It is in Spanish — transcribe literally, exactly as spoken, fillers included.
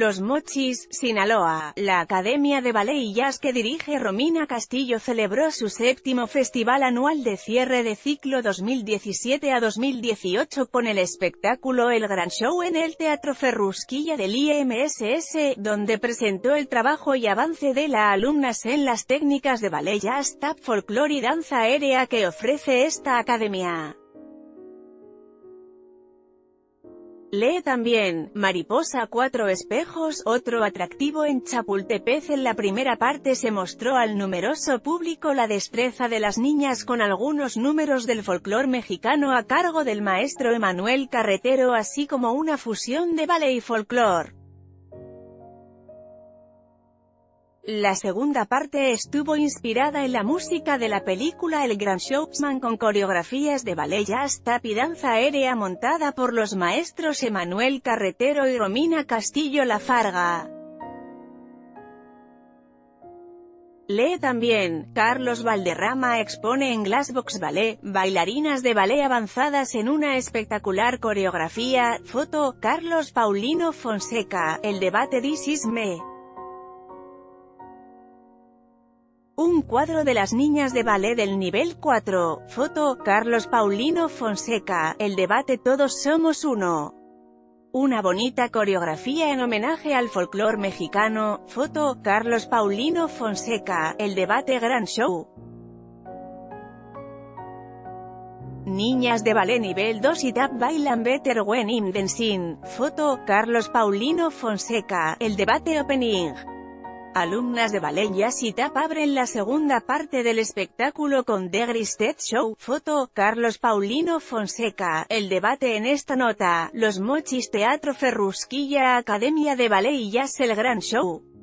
Los Mochis, Sinaloa. La Academia de Ballet y Jazz que dirige Romina Castillo celebró su séptimo festival anual de cierre de ciclo dos mil diecisiete a dos mil dieciocho con el espectáculo El Gran Show en el Teatro Ferrusquilla del I M S S, donde presentó el trabajo y avance de las alumnas en las técnicas de ballet, jazz, tap, folclore y danza aérea que ofrece esta academia. Lee también, Mariposa Cuatro Espejos, otro atractivo en Chapultepec. En la primera parte se mostró al numeroso público la destreza de las niñas con algunos números del folclore mexicano a cargo del maestro Emanuel Carretero, así como una fusión de ballet y folclore. La segunda parte estuvo inspirada en la música de la película El Gran Showman con coreografías de ballet, jazz, tap y danza aérea montada por los maestros Emanuel Carretero y Romina Castillo Lafarga. Lee también, Carlos Valderrama expone en Glassbox Ballet, bailarinas de ballet avanzadas en una espectacular coreografía. Foto, Carlos Paulino Fonseca. El debate This Is Me. Un cuadro de las niñas de ballet del nivel cuatro. Foto, Carlos Paulino Fonseca. El debate Todos Somos Uno. Una bonita coreografía en homenaje al folclore mexicano. Foto, Carlos Paulino Fonseca. El debate Gran Show. Niñas de ballet nivel dos y tap bailan better when I'm dancing. Foto, Carlos Paulino Fonseca. El debate Opening. Alumnas de ballet jazz y tap abren la segunda parte del espectáculo con The Greatest Show. Foto, Carlos Paulino Fonseca. El debate en esta nota, Los Mochis Teatro Ferrusquilla Academia de Ballet y Jazz El Gran Show.